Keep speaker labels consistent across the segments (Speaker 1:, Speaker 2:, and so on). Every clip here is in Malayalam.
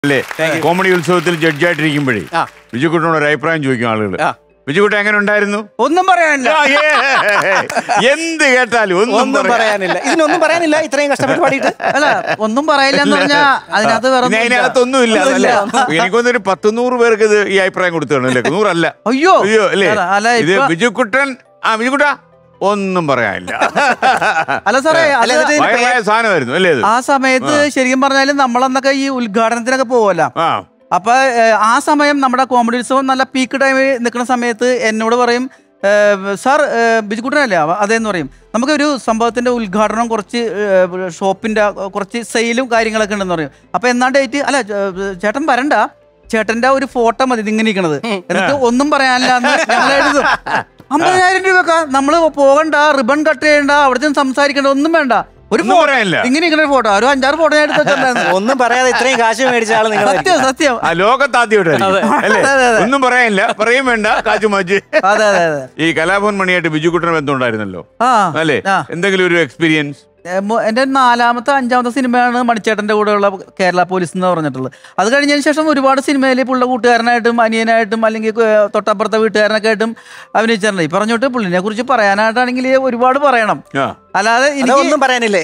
Speaker 1: കോമഡി ഉത്സവത്തിൽ ജഡ്ജായിട്ടിരിക്കുമ്പോഴേ ബിജുക്കുട്ടനോട് ഒരു അഭിപ്രായം ചോദിക്കും ആളുകൾ. ബിജുക്കുട്ടൻ എങ്ങനെ ഉണ്ടായിരുന്നു?
Speaker 2: ഒന്നും പറയാനില്ല.
Speaker 1: എന്ത് കേട്ടാലും ഒന്നും
Speaker 2: പറയാനില്ല. ഇതിനൊന്നും പറയാനില്ല. ഇത്രയും കഷ്ടപ്പെട്ട് പാടിയിട്ട്
Speaker 3: അല്ല ഒന്നും പറയില്ല എന്ന് പറഞ്ഞാൽ
Speaker 1: അതിനകത്തൊന്നുമില്ല. എനിക്കൊന്നൊരു 100 പേർക്ക് ഇത് ഈ അഭിപ്രായം കൊടുത്തല്ലേ? 100 അല്ല.
Speaker 3: അയ്യോ
Speaker 1: അല്ലേ? ഇത് ബിജുക്കുട്ടൻ ബിജുക്കുട്ട ഒന്നും പറയാനില്ല.
Speaker 3: അല്ല സാറേ
Speaker 1: സാധനമായിരുന്നു അല്ലേ?
Speaker 3: ആ സമയത്ത് ശരിക്കും പറഞ്ഞാലും നമ്മളന്നൊക്കെ ഈ ഉദ്ഘാടനത്തിനൊക്കെ പോവല്ലോ. അപ്പൊ ആ സമയം നമ്മുടെ കോമഡി ഉത്സവം നല്ല പീക്ക് ടൈമിൽ നിൽക്കുന്ന സമയത്ത് എന്നോട് പറയും, സാർ ബിജുക്കുട്ടനല്ലേ? അതേന്ന് പറയും. നമുക്കൊരു സംഭവത്തിന്റെ ഉദ്ഘാടനം, കുറച്ച് ഷോപ്പിന്റെ കുറച്ച് സെയിലും കാര്യങ്ങളൊക്കെ ഉണ്ടെന്ന് പറയും. അപ്പൊ എന്നാ ഡേറ്റ്? അല്ല ചേട്ടൻ വരണ്ട, ചേട്ടന്റെ ഒരു ഫോട്ടോ മതി ഇങ്ങനെ ഇരിക്കണത്. എന്നിട്ട് ഒന്നും പറയാനില്ല എന്ന് ഞങ്ങൾ എഴുതും. 50,000 രൂപ നമ്മള് പോകണ്ട, റിബൺ കട്ട് ചെയ്യണ്ട, അവിടെ സംസാരിക്കണ്ട, ഒന്നും വേണ്ട. ഒരു ഇങ്ങനെ ഇങ്ങനെ ഫോട്ടോ, ഒരു 5-6 ഫോട്ടോ ഞാൻ എടുത്ത് വെച്ചിട്ടുണ്ടായിരുന്നു.
Speaker 2: ഒന്നും പറയാതെ ഇത്രയും കാശ് മേടിച്ച ആള് നിങ്ങൾ.
Speaker 3: സത്യം സത്യം.
Speaker 1: ഒന്നും പറയാനില്ല, പറയും വേണ്ട, കാശ് മാറ്റി.
Speaker 3: അതെ അതെ അതെ.
Speaker 1: ഈ കലാഭവൻ മണിയായിട്ട് ബിജുക്കുട്ടൻ ബന്ധമുണ്ടായിരുന്നല്ലോ അല്ലേ? എന്തെങ്കിലും ഒരു എക്സ്പീരിയൻസ്?
Speaker 3: എൻ്റെ 4ാമത്തെ 5ാമത്തെ സിനിമയാണ് മണിച്ചേട്ടൻ്റെ കൂടെയുള്ള കേരള പോലീസ് എന്ന് പറഞ്ഞിട്ടുള്ളത്. അത് കഴിഞ്ഞതിന് ശേഷം ഒരുപാട് സിനിമയിൽ പുള്ള കൂട്ടുകാരനായിട്ടും അനിയനായിട്ടും അല്ലെങ്കിൽ തൊട്ടപ്പുറത്തെ വീട്ടുകാരനൊക്കെ ആയിട്ടും അഭിനയിച്ചിട്ടുണ്ട്. ഈ പറഞ്ഞോട്ട് പുള്ളിനെ കുറിച്ച് പറയാനായിട്ടാണെങ്കിൽ ഒരുപാട് പറയണം. അല്ലാതെ
Speaker 2: ഒന്നും പറയാനില്ലേ?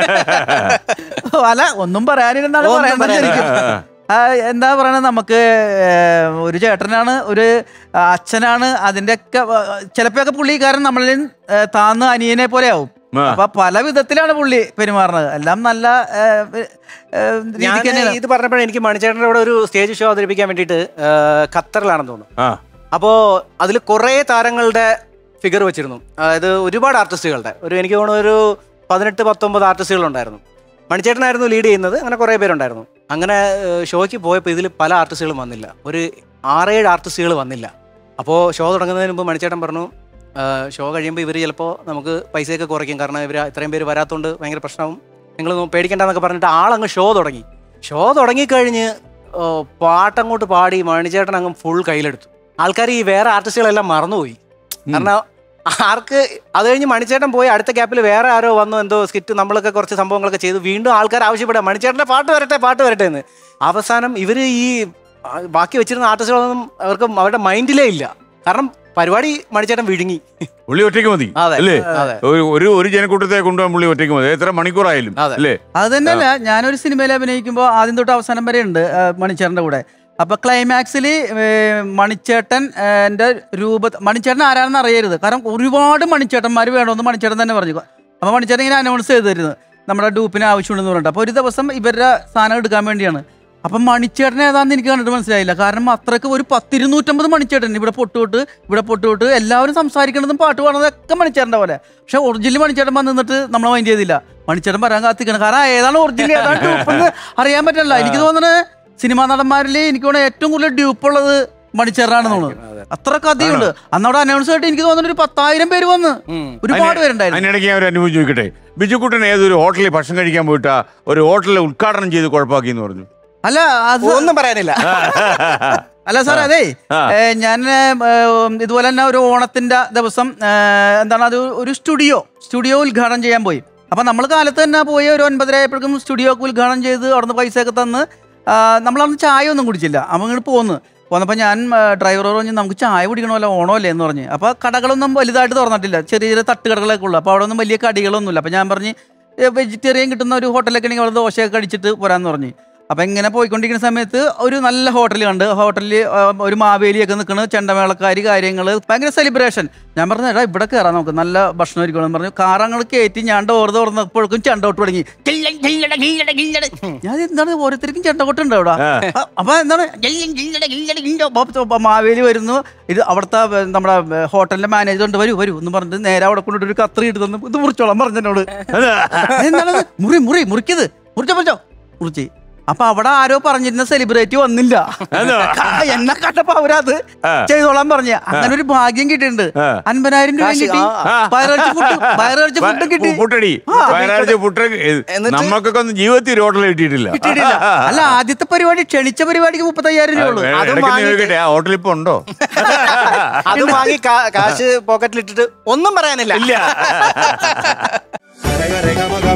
Speaker 3: അല്ല ഒന്നും പറയാനില്ലെന്നാണ് പറയുന്നത്. ശരിക്കും എന്താ പറയണത്, നമുക്ക് ഒരു ചേട്ടനാണ്, ഒരു അച്ഛനാണ്. അതിൻ്റെയൊക്കെ ചിലപ്പോഴൊക്കെ പുള്ളിക്കാരൻ നമ്മളിൽ താന്ന് അനിയനെ പോലെ ആവും. അപ്പൊ പല വിധത്തിലാണ് പുള്ളി പെരുമാറുന്നത്. എല്ലാം നല്ല
Speaker 2: ഇത് പറഞ്ഞപ്പോഴേ എനിക്ക് മണിച്ചേട്ടൻ്റെ കൂടെ ഒരു സ്റ്റേജ് ഷോ അവതരിപ്പിക്കാൻ വേണ്ടിയിട്ട് ഖത്തറിലാണെന്ന് തോന്നുന്നു. അപ്പോൾ അതിൽ കുറേ താരങ്ങളുടെ ഫിഗർ വെച്ചിരുന്നു. അതായത് ഒരുപാട് ആർട്ടിസ്റ്റുകളുടെ എനിക്ക് തോന്നുന്നു ഒരു 18-19 ആർട്ടിസ്റ്റുകളുണ്ടായിരുന്നു. മണിച്ചേട്ടനായിരുന്നു ലീഡ് ചെയ്യുന്നത്. അങ്ങനെ കുറേ പേരുണ്ടായിരുന്നു. അങ്ങനെ ഷോയ്ക്ക് പോയപ്പോൾ ഇതിൽ പല ആർട്ടിസ്റ്റുകളും വന്നില്ല. ഒരു 6-7 ആർട്ടിസ്റ്റുകൾ വന്നില്ല. അപ്പോൾ ഷോ തുടങ്ങുന്നതിന് മുമ്പ് മണിച്ചേട്ടൻ പറഞ്ഞു, ഷോ കഴിയുമ്പോൾ ഇവർ ചിലപ്പോൾ നമുക്ക് പൈസയൊക്കെ കുറയ്ക്കും, കാരണം ഇവർ ഇത്രയും പേര് വരാത്തതുകൊണ്ട് ഭയങ്കര പ്രശ്നവും, നിങ്ങൾ പേടിക്കണ്ടെന്നൊക്കെ പറഞ്ഞിട്ട് ആളങ്ങ് ഷോ തുടങ്ങിക്കഴിഞ്ഞ് പാട്ടങ്ങോട്ട് പാടി മണിച്ചേട്ടൻ അങ്ങ് ഫുൾ കയ്യിലെടുത്തു. ആൾക്കാർ ഈ വേറെ ആർട്ടിസ്റ്റുകളെല്ലാം മറന്നുപോയി. കാരണം ആർക്ക് അത് കഴിഞ്ഞ് മണിച്ചേട്ടൻ പോയി അടുത്ത ക്യാപ്പിൽ വേറെ ആരോ വന്നു, എന്തോ സ്കിറ്റ് നമ്മളൊക്കെ കുറച്ച് സംഭവങ്ങളൊക്കെ ചെയ്തു. വീണ്ടും ആൾക്കാർ ആവശ്യപ്പെടുക മണിച്ചേട്ടൻ്റെ പാട്ട് വരട്ടെ എന്ന്. അവസാനം ഇവർ ഈ ബാക്കി വെച്ചിരുന്ന ആർട്ടിസ്റ്റുകളൊന്നും അവരുടെ മൈൻഡിലേ ഇല്ല. കാരണം പരിപാടി മണിച്ചേട്ടൻ വിഴുങ്ങി.
Speaker 1: പുള്ളി ഒറ്റയ്ക്ക് മതി അല്ലേ? ഒരു ജനക്കൂട്ടത്തെ കൊണ്ടുപോകാൻ പുള്ളി ഒറ്റയ്ക്ക് മതി, എത്ര മണിക്കൂറായാലും അല്ലേ?
Speaker 3: അത് തന്നെയല്ല, ഞാനൊരു സിനിമയിൽ അഭിനയിക്കുമ്പോൾ ആദ്യം തൊട്ട് അവസാനം വരെ ഉണ്ട് മണിച്ചേട്ടൻ്റെ കൂടെ. അപ്പൊ ക്ലൈമാക്സിൽ മണിച്ചേട്ടൻ മണിച്ചേട്ടൻ ആരാണെന്ന് അറിയരുത്, കാരണം ഒരുപാട് മണിച്ചേട്ടന്മാർ വേണമെന്ന് മണിച്ചേട്ടൻ തന്നെ പറഞ്ഞു. അപ്പൊ മണിച്ചേട്ടൻ ഇങ്ങനെ അനൗൺസ് ചെയ്തിരുന്നു നമ്മുടെ ഡൂപ്പിന് ആവശ്യമുണ്ടെന്ന് പറഞ്ഞിട്ട്. അപ്പൊ ഒരു ദിവസം ഇവരുടെ സാധനം എടുക്കാൻ വേണ്ടിയാണ്. അപ്പം മണിച്ചേട്ടൻ ഏതാണെന്ന് എനിക്ക് കണ്ടിട്ട് മനസ്സിലായില്ല. കാരണം അത്രയ്ക്ക് ഒരു 10-250 മണിച്ചേട്ടൻ ഇവിടെ പൊട്ടുവിട്ട് എല്ലാവരും സംസാരിക്കണതും പാട്ട് പാടുന്നതൊക്കെ മണിച്ചേട്ടൻ്റെ പോലെ. പക്ഷെ ഒറിജിനൽ മണിച്ചേട്ടൻ വന്ന് നിന്നിട്ട് നമ്മളെ മൈൻഡ് ചെയ്തില്ല. മണിച്ചേട്ടൻ പറയാൻ കാത്തിക്കണം, കാരണം ഏതാണ് ഒറിജിനൽ ഏതാണ് ഡ്യൂപ്പെന്ന് അറിയാൻ പറ്റില്ല. എനിക്ക് തോന്നുന്നത് സിനിമാ നടന്മാരിൽ എനിക്ക് തോന്നുന്നത് ഏറ്റവും കൂടുതൽ ഡ്യൂപ്പുള്ളത് മണിച്ചേട്ടനാണെന്ന് തോന്നുന്നു. അത്ര കഥയുണ്ട്. അന്നവിടെ അനൗൺസ് ആയിട്ട് എനിക്ക് തോന്നുന്നു ഒരു 10,000 പേര് വന്ന് ഒരുപാട് പേരുണ്ടായിരുന്നു.
Speaker 1: അതിനിടയ്ക്ക് ഞാൻ ഒരു അനുഭവം ചോദിക്കട്ടെ, ബിജുക്കുട്ടൻ ഏതൊരു ഹോട്ടലിൽ ഭക്ഷണം കഴിക്കാൻ പോയിട്ട് ഒരു ഹോട്ടലിൽ ഉദ്ഘാടനം ചെയ്ത് കുഴപ്പമാക്കി എന്ന് പറഞ്ഞു.
Speaker 3: അല്ല അത്
Speaker 2: ഒന്നും പറയാനില്ല.
Speaker 3: അല്ല സാർ, അതെ ഞാൻ ഇതുപോലെ തന്നെ ഒരു ഓണത്തിന്റെ ദിവസം എന്താണ് അത് ഒരു സ്റ്റുഡിയോ ഉദ്ഘാടനം ചെയ്യാൻ പോയി. അപ്പൊ നമ്മൾ കാലത്ത് തന്നെ പോയി ഒരു 9:30 ആയപ്പോഴേക്കും സ്റ്റുഡിയോ ഒക്കെ ഉദ്ഘാടനം ചെയ്ത് അവിടുന്ന് പൈസയൊക്കെ തന്ന് നമ്മളന്ന് ചായ ഒന്നും കുടിച്ചില്ല. അപ്പം ഇങ്ങോട്ട് പോന്നപ്പോൾ ഞാൻ ഡ്രൈവറോട് പറഞ്ഞു, നമുക്ക് ചായ കുടിക്കണമല്ലോ, ഓണമല്ലേ എന്ന് പറഞ്ഞ്. അപ്പോൾ കടകളൊന്നും വലുതായിട്ട് തുറന്നിട്ടില്ല, ചെറിയ ചെറിയ തട്ടുകടകളൊക്കെ ഉള്ളു. അപ്പോൾ അവിടെ ഒന്നും വലിയ കടികളൊന്നുമില്ല. അപ്പം ഞാൻ പറഞ്ഞ് വെജിറ്റേറിയൻ കിട്ടുന്ന ഒരു ഹോട്ടലൊക്കെ ആണെങ്കിൽ അവിടെ ദോശയൊക്കെ കഴിച്ചിട്ട് പോരാന്ന് പറഞ്ഞു. അപ്പം ഇങ്ങനെ പോയിക്കൊണ്ടിരിക്കുന്ന സമയത്ത് ഒരു നല്ല ഹോട്ടൽ കണ്ട്. ഹോട്ടലിൽ ഒരു മാവേലിയൊക്കെ നിൽക്കണ്, ചെണ്ടമേളക്കാരി കാര്യങ്ങൾ, ഭയങ്കര സെലിബ്രേഷൻ. ഞാൻ പറഞ്ഞു, എടാ ഇവിടെ കയറാം, നമുക്ക് നല്ല ഭക്ഷണം ഇരിക്കണം പറഞ്ഞു. കാറങ്ങൾ കയറ്റി ഞാൻ ഡോർ തുറന്നപ്പോഴേക്കും ചെണ്ടോട്ട് തുടങ്ങി. ഞാൻ എന്താണ് ഓരോരുത്തർക്കും ചെണ്ടകൊട്ടുണ്ട് അവിടെ. അപ്പൊ എന്താണ് മാവേലി വരുന്നു. ഇത് അവിടുത്തെ നമ്മുടെ ഹോട്ടലിന്റെ മാനേജർ ഉണ്ട്, വരൂ എന്ന് പറഞ്ഞിട്ട് നേരെ അവിടെ കൊണ്ടിട്ട് ഒരു കത്രി ഇട്ട് തന്നു. ഇത് മുറിച്ചോളാം പറഞ്ഞോട്. എന്താണ് മുറിക്കത് മുറിച്ച്. അപ്പൊ അവിടെ ആരോ പറഞ്ഞിരുന്ന സെലിബ്രിറ്റി വന്നില്ല, എന്നെ കണ്ടപ്പോ അവരത് ചെയ്തോളാൻ പറഞ്ഞ. അങ്ങനെ ഒരു ഭാഗ്യം കിട്ടിയിട്ടുണ്ട്. 50,000 രൂപ കിട്ടി, വയറടിച്ച ഫുഡ് കിട്ടി.
Speaker 1: നമുക്കൊക്കെ ഒന്നും ജീവിതത്തിൽ ഒരു ഹോട്ടൽ കിട്ടിയിട്ടില്ല.
Speaker 3: അല്ല, ആദ്യത്തെ പരിപാടി ക്ഷണിച്ച പരിപാടിക്ക് 30,000 രൂപ ഉള്ളൂ.
Speaker 1: ഹോട്ടലിൽ ഇപ്പൊ ഉണ്ടോ?
Speaker 2: അത് വാങ്ങി കാശ് പോക്കറ്റിലിട്ടിട്ട് ഒന്നും പറയാനില്ല.